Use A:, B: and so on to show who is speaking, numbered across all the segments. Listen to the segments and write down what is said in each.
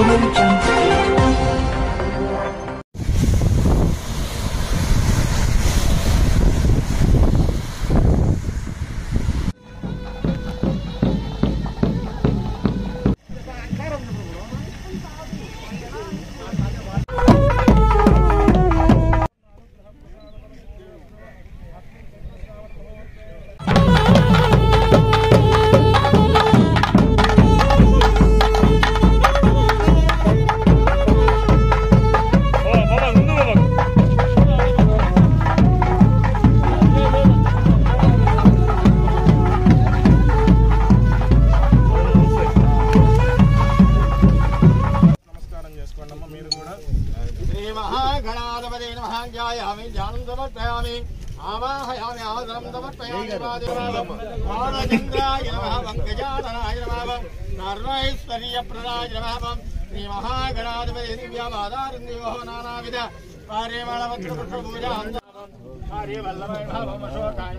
A: आवाहयामि आदरं समर्पयामि बालचन्द्राय नमः पंकजाननाय नमः सर्वैश्वर्यप्रदाय नमः श्री महागणाधिपति दिव्यमादारन्यो नानाविध कार्यमालवत्रपुष्पपूजा कार्यवल्लभाय भावम् अशोकाय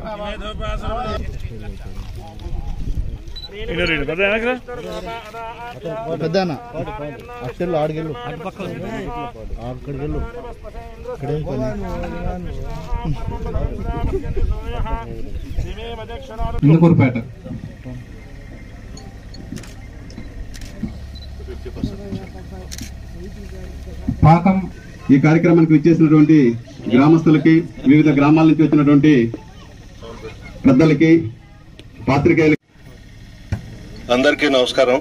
B: పెద్దనా అక్షర్లు ఆడికెళ్ళు అక్కడికి వెళ్ళు ఇక్కడేం పని
C: ఇందుకూరుపేట పాకం ఈ కార్యక్రమానికి విచ్చేసినటువంటి గ్రామస్తులకి వివిధ గ్రామాల నుంచి వచ్చినటువంటి పెద్దలకి పాత్రికేయులకి
D: అందరికీ నమస్కారం.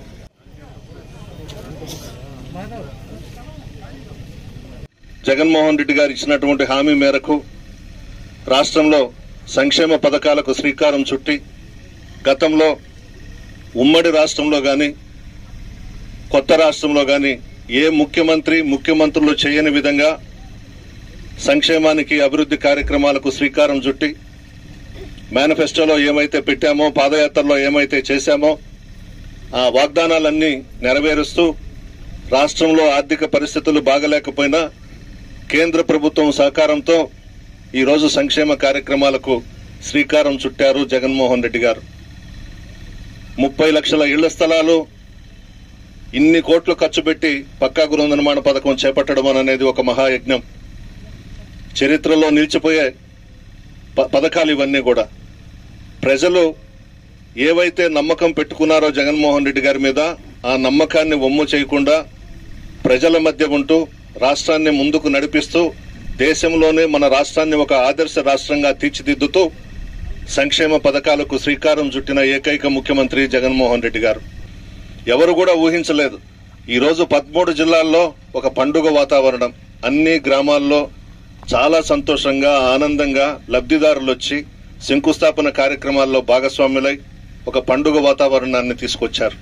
D: జగన్మోహన్ రెడ్డి గారు ఇచ్చినటువంటి హామీ మేరకు రాష్ట్రంలో సంక్షేమ పథకాలకు శ్రీకారం చుట్టి గతంలో ఉమ్మడి రాష్ట్రంలో గాని కొత్త రాష్ట్రంలో గాని ఏ ముఖ్యమంత్రులు చేయని విధంగా సంక్షేమానికి అభివృద్ధి కార్యక్రమాలకు శ్రీకారం చుట్టి మేనిఫెస్టోలో ఏమైతే పెట్టామో పాదయాత్రలో ఏమైతే చేశామో ఆ వాగ్దానాలన్నీ నెరవేరుస్తూ రాష్ట్రంలో ఆర్థిక పరిస్థితులు బాగలేకపోయినా కేంద్ర ప్రభుత్వం సహకారంతో ఈరోజు సంక్షేమ కార్యక్రమాలకు శ్రీకారం చుట్టారు జగన్మోహన్ రెడ్డి గారు. 30 లక్షల ఇళ్ల స్థలాలు ఇన్ని కోట్లు ఖర్చు పెట్టి పక్కా గృహ నిర్మాణ పథకం చేపట్టడం అనేది ఒక మహాయజ్ఞం. చరిత్రలో నిలిచిపోయే పథకాలు ఇవన్నీ కూడా. ప్రజలు ఏవైతే నమ్మకం పెట్టుకున్నారో జగన్మోహన్ రెడ్డి గారి మీద ఆ నమ్మకాన్ని వమ్ము చేయకుండా ప్రజల మధ్య ఉంటూ రాష్ట్రాన్ని ముందుకు నడిపిస్తూ దేశంలోనే మన రాష్ట్రాన్ని ఒక ఆదర్శ రాష్ట్రంగా తీర్చిదిద్దుతూ సంక్షేమ పథకాలకు శ్రీకారం చుట్టిన ఏకైక ముఖ్యమంత్రి జగన్మోహన్ రెడ్డి గారు. ఎవరు కూడా ఊహించలేదు. ఈరోజు 13 జిల్లాల్లో ఒక పండుగ వాతావరణం. అన్ని గ్రామాల్లో చాలా సంతోషంగా ఆనందంగా లబ్ధిదారులు వచ్చి శంకుస్థాపన కార్యక్రమాల్లో భాగస్వాములై ఒక పండుగ వాతావరణాన్ని తీసుకొచ్చారు.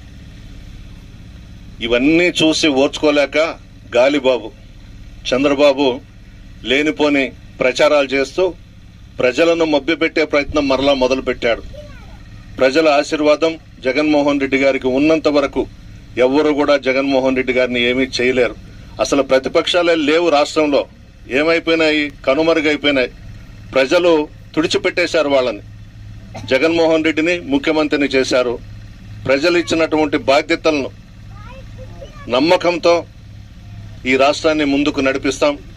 D: ఇవన్నీ చూసి ఓర్చుకోలేక గాలిబాబు చంద్రబాబు లేనిపోని ప్రచారాలు చేస్తూ ప్రజలను మభ్యపెట్టే ప్రయత్నం మరలా మొదలుపెట్టాడు. ప్రజల ఆశీర్వాదం జగన్మోహన్ రెడ్డి గారికి ఉన్నంత వరకు ఎవ్వరూ కూడా జగన్మోహన్ రెడ్డి గారిని ఏమీ చేయలేరు. అసలు ప్రతిపక్షాలే లేవు రాష్ట్రంలో. ఏమైపోయినాయి? కనుమరుగైపోయినాయి. ప్రజలు తుడిచిపెట్టేశారు వాళ్ళని. జగన్మోహన్ రెడ్డిని ముఖ్యమంత్రిని చేశారు. ప్రజలు ఇచ్చినటువంటి బాధ్యతలను నమ్మకంతో ఈ రాష్ట్రాన్ని ముందుకు నడిపిస్తాం.